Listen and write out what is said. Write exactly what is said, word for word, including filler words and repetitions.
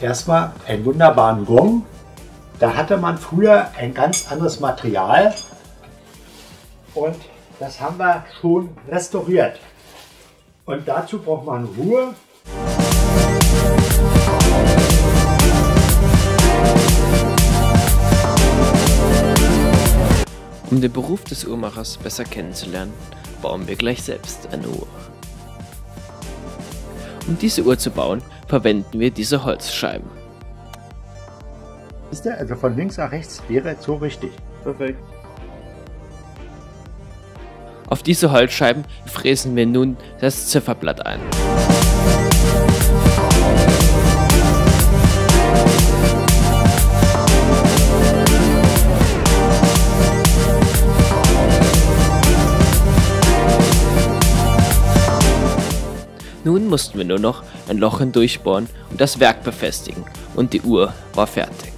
erstmal einen wunderbaren Gong. Da hatte man früher ein ganz anderes Material und das haben wir schon restauriert. Und dazu braucht man Ruhe. Um den Beruf des Uhrmachers besser kennenzulernen, bauen wir gleich selbst eine Uhr. Um diese Uhr zu bauen, verwenden wir diese Holzscheiben. Ist der also von links nach rechts wäre so richtig. Perfekt. Auf diese Holzscheiben fräsen wir nun das Zifferblatt ein. Nun mussten wir nur noch ein Loch hindurchbohren und das Werk befestigen und die Uhr war fertig.